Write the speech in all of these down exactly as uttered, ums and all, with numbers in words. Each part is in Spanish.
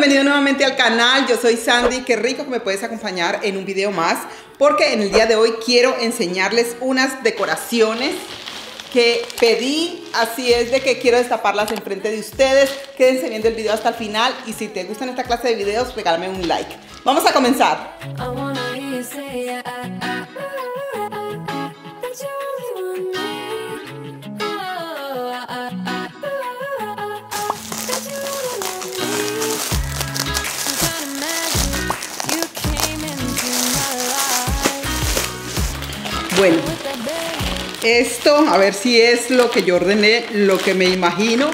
bienvenido nuevamente al canal. Yo soy Sandy. Qué rico que me puedes acompañar en un video más, porque en el día de hoy quiero enseñarles unas decoraciones que pedí. Así es de que quiero destaparlas enfrente de ustedes. Quédense viendo el video hasta el final y si te gustan esta clase de videos, regálame un like. Vamos a comenzar. Bueno, esto, a ver si es lo que yo ordené, lo que me imagino.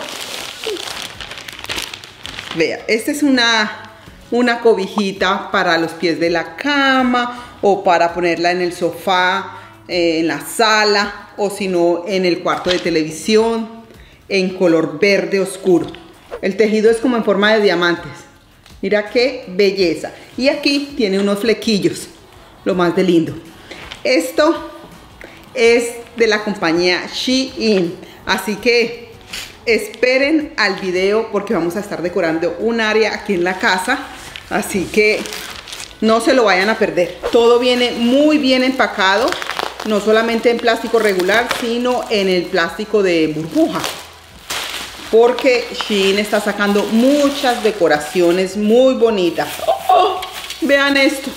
Vea, esta es una, una cobijita para los pies de la cama o para ponerla en el sofá, eh, en la sala o si no en el cuarto de televisión, en color verde oscuro. El tejido es como en forma de diamantes. Mira qué belleza. Y aquí tiene unos flequillos, lo más de lindo. Esto es de la compañía Shein, así que esperen al video porque vamos a estar decorando un área aquí en la casa, así que no se lo vayan a perder. Todo viene muy bien empacado, no solamente en plástico regular, sino en el plástico de burbuja, porque Shein está sacando muchas decoraciones muy bonitas. ¡Oh, oh! Vean esto.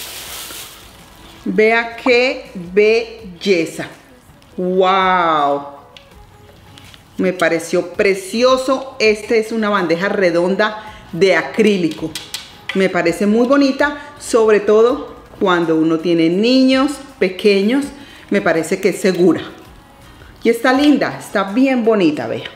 Vea qué belleza. ¡Wow! Me pareció precioso. Esta es una bandeja redonda de acrílico. Me parece muy bonita, sobre todo cuando uno tiene niños pequeños. Me parece que es segura. Y está linda, está bien bonita, vea.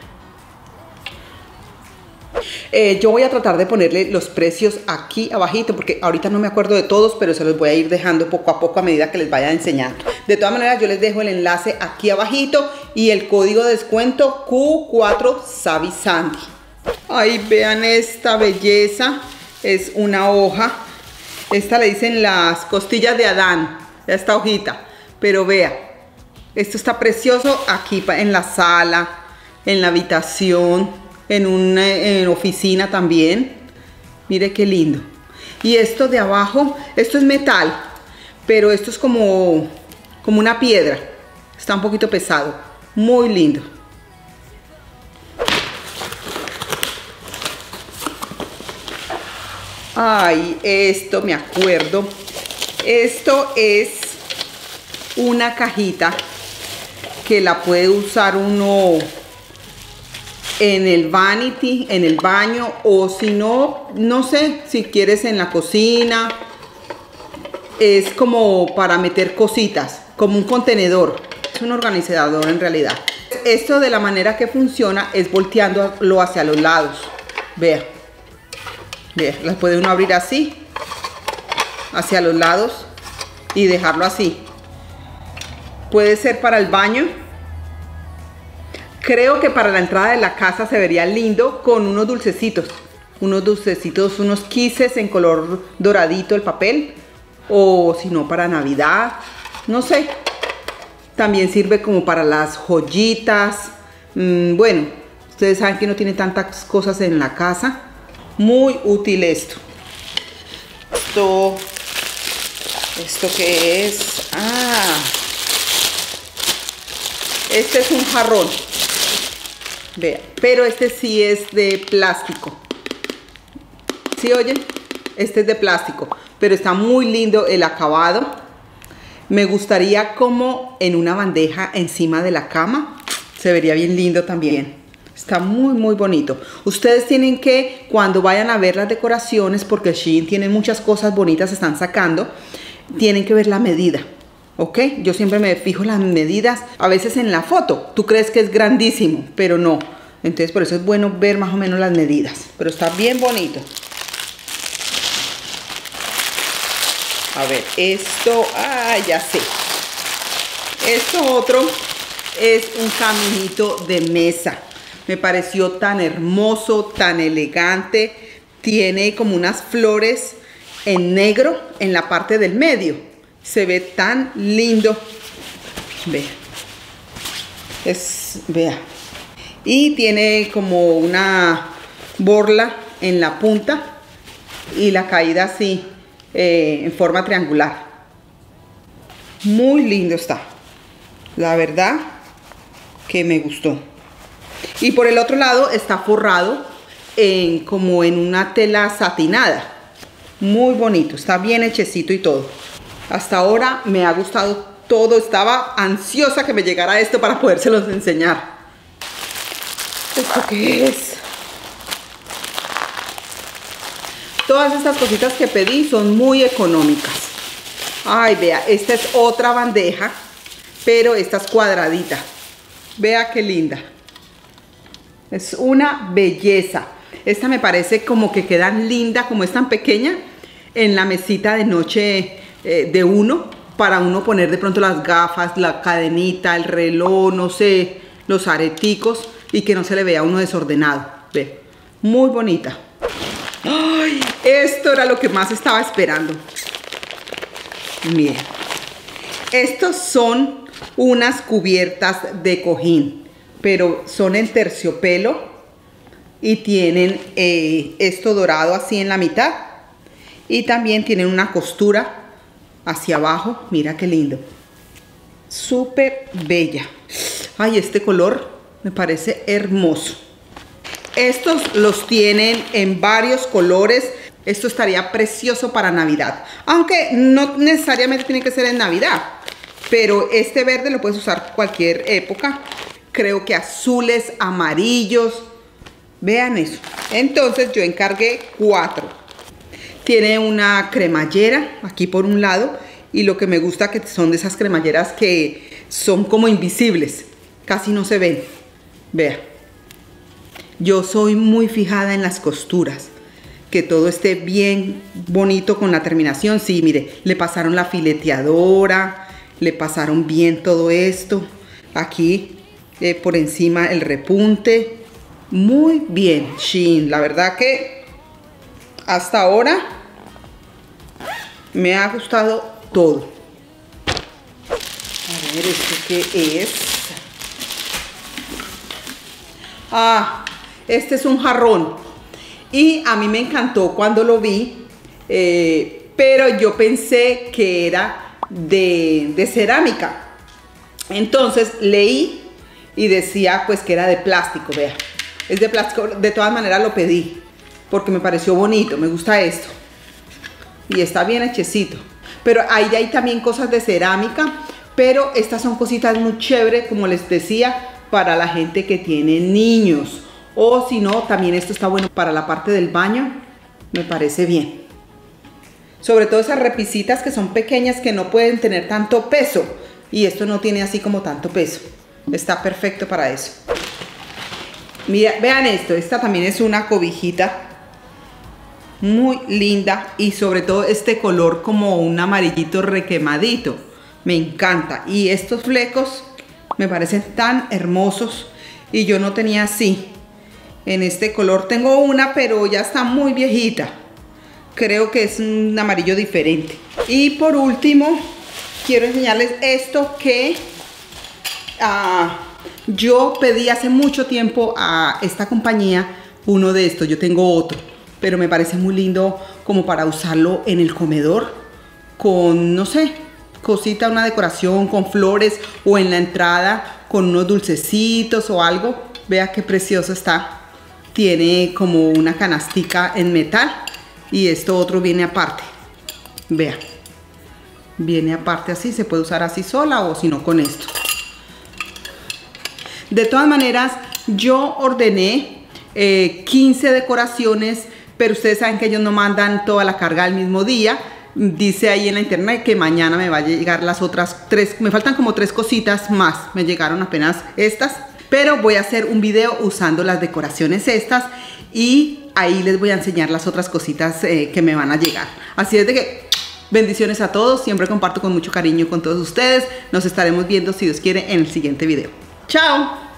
Eh, yo voy a tratar de ponerle los precios aquí abajito porque ahorita no me acuerdo de todos, pero se los voy a ir dejando poco a poco a medida que les vaya enseñando. De todas maneras, yo les dejo el enlace aquí abajito y el código de descuento Q cuatro Savvy Sandy. Ay, vean esta belleza. Es una hoja. Esta le dicen las costillas de Adán, esta hojita. Pero vea, esto está precioso aquí en la sala, en la habitación, en una en oficina también. Mire qué lindo. Y esto de abajo, esto es metal, pero esto es como, como una piedra. Está un poquito pesado. Muy lindo. Ay, esto me acuerdo. Esto es una cajita que la puede usar uno en el vanity, en el baño, o si no, no sé, si quieres en la cocina. Es como para meter cositas, como un contenedor. Es un organizador en realidad. Esto de la manera que funciona es volteándolo hacia los lados. Vea, vea, las puede uno abrir así, hacia los lados y dejarlo así. Puede ser para el baño. Creo que para la entrada de la casa se vería lindo con unos dulcecitos. Unos dulcecitos, unos quises en color doradito el papel. O si no, para Navidad. No sé. También sirve como para las joyitas. Mm, bueno, ustedes saben que no tiene tantas cosas en la casa. Muy útil esto. Esto... ¿Esto qué es? Ah... Este es un jarrón. Vea, pero este sí es de plástico. ¿Sí oyen? Este es de plástico, pero está muy lindo el acabado. Me gustaría como en una bandeja encima de la cama. Se vería bien lindo también. Está muy muy bonito. Ustedes tienen que, cuando vayan a ver las decoraciones, porque Shein tiene muchas cosas bonitas, están sacando, tienen que ver la medida. ¿Ok? Yo siempre me fijo las medidas, a veces en la foto, tú crees que es grandísimo, pero no. Entonces por eso es bueno ver más o menos las medidas, pero está bien bonito. A ver, esto, ah, ya sé. Esto otro es un caminito de mesa. Me pareció tan hermoso, tan elegante. Tiene como unas flores en negro en la parte del medio. Se ve tan lindo. Vea. Es, vea. Y tiene como una borla en la punta y la caída así eh, en forma triangular. Muy lindo está, la verdad que me gustó. Y por el otro lado está forrado en, como en una tela satinada. Muy bonito, está bien hechecito y todo. Hasta ahora me ha gustado todo. Estaba ansiosa que me llegara esto para podérselos enseñar. ¿Esto qué es? Todas estas cositas que pedí son muy económicas. Ay, vea, esta es otra bandeja, pero esta es cuadradita. Vea qué linda. Es una belleza. Esta me parece como que queda linda, como es tan pequeña, en la mesita de noche eh, de uno, para uno poner de pronto las gafas, la cadenita, el reloj, no sé, los areticos, y que no se le vea a uno desordenado. Ve, muy bonita. ¡Ay! Esto era lo que más estaba esperando. Miren, estos son unas cubiertas de cojín, pero son en terciopelo y tienen eh, esto dorado así en la mitad, y también tienen una costura hacia abajo. Mira qué lindo, súper bella. Ay, este color me parece hermoso. Estos los tienen en varios colores. Esto estaría precioso para Navidad, aunque no necesariamente tiene que ser en Navidad, pero este verde lo puedes usar cualquier época. Creo que azules, amarillos, vean eso. Entonces yo encargué cuatro. Tiene una cremallera aquí por un lado, y lo que me gusta que son de esas cremalleras que son como invisibles, casi no se ven. Vea, yo soy muy fijada en las costuras, que todo esté bien bonito con la terminación. Sí, mire, le pasaron la fileteadora, le pasaron bien todo esto. Aquí eh, por encima el repunte. Muy bien, Shein. La verdad que hasta ahora me ha gustado todo. A ver, ¿esto qué es? Ah, este es un jarrón. Y a mí me encantó cuando lo vi, eh, pero yo pensé que era de, de cerámica. Entonces leí y decía pues que era de plástico. Vea, es de plástico. De todas maneras lo pedí porque me pareció bonito, me gusta esto. Y está bien hechecito. Pero ahí hay también cosas de cerámica, pero estas son cositas muy chéveres, como les decía, para la gente que tiene niños. O si no, también esto está bueno para la parte del baño. Me parece bien. Sobre todo esas repisitas que son pequeñas, que no pueden tener tanto peso. Y esto no tiene así como tanto peso. Está perfecto para eso. Mira, vean esto. Esta también es una cobijita muy linda. Y sobre todo este color como un amarillito requemadito. Me encanta. Y estos flecos me parecen tan hermosos. Y yo no tenía así. En este color tengo una, pero ya está muy viejita. Creo que es un amarillo diferente. Y por último, quiero enseñarles esto que uh, yo pedí hace mucho tiempo a esta compañía. Uno de estos, yo tengo otro, pero me parece muy lindo como para usarlo en el comedor. Con, no sé, cosita, una decoración con flores, o en la entrada con unos dulcecitos o algo. Vea qué precioso está. Tiene como una canastica en metal, y esto otro viene aparte. Vea, viene aparte así, se puede usar así sola o si no con esto. De todas maneras, yo ordené eh, quince decoraciones, pero ustedes saben que ellos no mandan toda la carga al mismo día. Dice ahí en la internet que mañana me va a llegar las otras tres, me faltan como tres cositas más, me llegaron apenas estas. Pero voy a hacer un video usando las decoraciones estas, y ahí les voy a enseñar las otras cositas eh, que me van a llegar. Así es de que bendiciones a todos, siempre comparto con mucho cariño con todos ustedes. Nos estaremos viendo, si Dios quiere, en el siguiente video. ¡Chao!